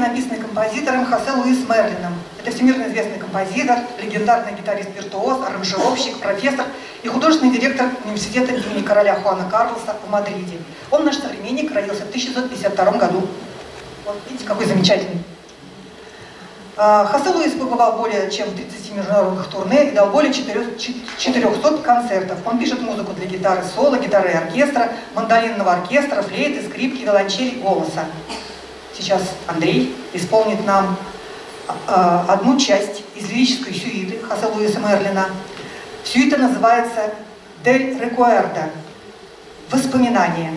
написанный композитором Хосе Луис Мерлином. Это всемирно известный композитор, легендарный гитарист-виртуоз, аранжировщик, профессор и художественный директор университета имени короля Хуана Карлоса в Мадриде. Он наш современник, родился в 1952 году. Вот видите, какой замечательный. Хосе Луис побывал более чем в 30 международных турне и дал более 400 концертов. Он пишет музыку для гитары соло, гитары и оркестра, мандолинного оркестра, флейты, скрипки, виолончели, голоса. Сейчас Андрей исполнит нам одну часть из лирической сюиты Хосе Луиса Мерлина. Сюита называется «Дель Рекуэрдо» – «Воспоминания».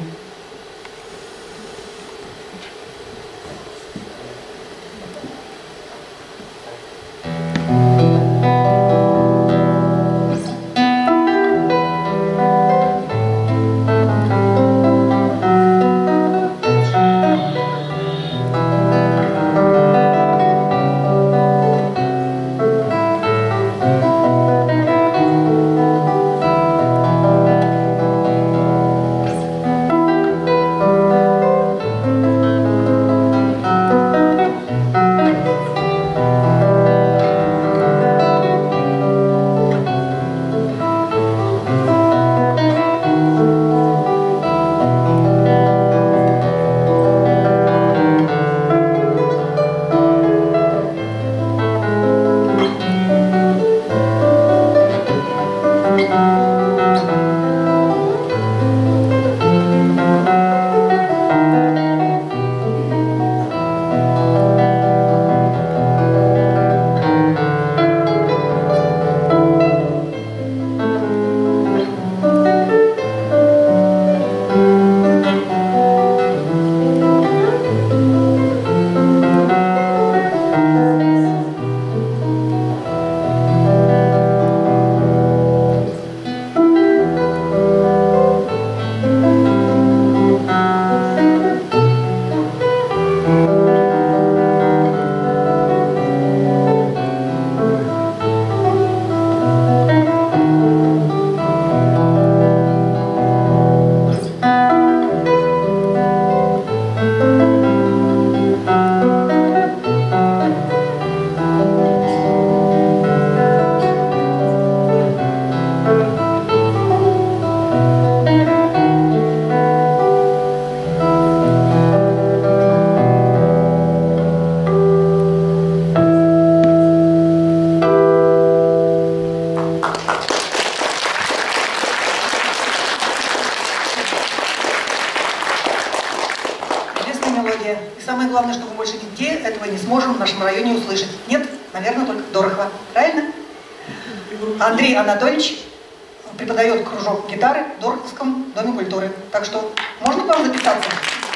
И самое главное, что мы больше нигде этого не сможем в нашем районе услышать. Нет, наверное, только в Дорохово. Правильно? Андрей Анатольевич преподает кружок гитары в Дороховском доме культуры. Так что можно к вам записаться?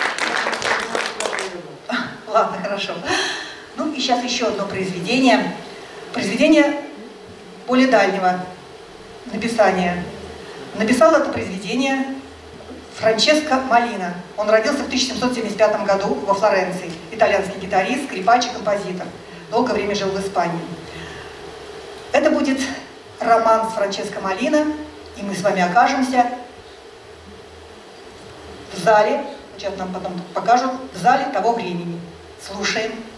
Ладно, хорошо. Ну и сейчас еще одно произведение. Произведение более дальнего написания. Написал это произведение Франческо Молина. Он родился в 1775 году во Флоренции. Итальянский гитарист, скрипач и композитор. Долгое время жил в Испании. Это будет роман с Франческо Молина, и мы с вами окажемся в зале, сейчас нам потом покажут, в зале того времени. Слушаем.